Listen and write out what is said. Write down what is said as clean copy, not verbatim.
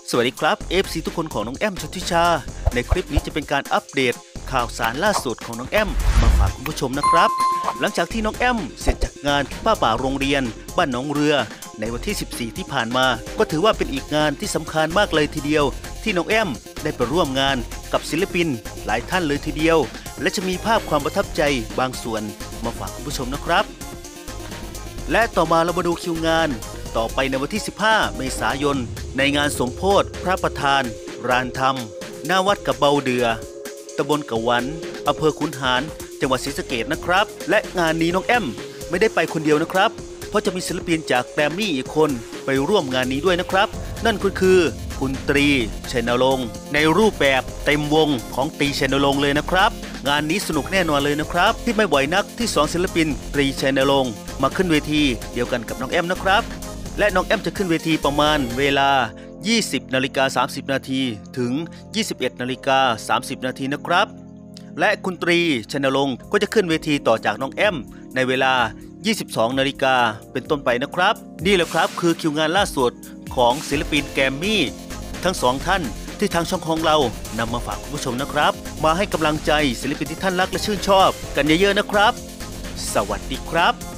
สวัสดีครับ FC ทุกคนของน้องแอมชติชาในคลิปนี้จะเป็นการอัปเดตข่าวสารล่าสุดของน้องแอมมาฝากคุณผู้ชมนะครับหลังจากที่น้องแอมเสร็จจากงานที่ป้าป่าโรงเรียนบ้านหนองเรือในวันที่ 14 ที่ผ่านมาก็ถือว่าเป็นอีกงานที่สำคัญมากเลยทีเดียวที่น้องแอมได้ไปร่วมงานกับศิลปินหลายท่านเลยทีเดียวและจะมีภาพความประทับใจบางส่วนมาฝากคุณผู้ชมนะครับและต่อมาเรามาดูคิวงานต่อไปในวันที่ 15 เมษายนในงานสมโภชพระประธานรานธรรมหน้าวัดกระเบาเดือตำบลกะวันอำเภอขุนหารจังหวัดศรีสะเกษนะครับและงานนี้น้องแอมไม่ได้ไปคนเดียวนะครับเพราะจะมีศิลปินจากแกรมมี่อีกคนไปร่วมงานนี้ด้วยนะครับนั่นก็คือคุณตรีชัยนรงค์ในรูปแบบเต็มวงของตรีชัยนรงค์เลยนะครับงานนี้สนุกแน่นอนเลยนะครับที่ไม่บ่อยนักที่2ศิลปินตรีชัยนรงค์มาขึ้นเวทีเดียวกันกับน้องแอมนะครับและน้องแอมจะขึ้นเวทีประมาณเวลา 20:30 นาทีถึง 21:30 นาทีนะครับและคุณตรีชัยนรงค์ก็จะขึ้นเวทีต่อจากน้องแอมในเวลา 22 นาฬิกาเป็นต้นไปนะครับนี่แหละครับคือคิวงานล่าสุดของศิลปินแกรมมี่ทั้งสองท่านที่ทางช่องของเรานำมาฝากคุณผู้ชมนะครับมาให้กำลังใจศิลปินที่ท่านรักและชื่นชอบกันเยอะๆนะครับสวัสดีครับ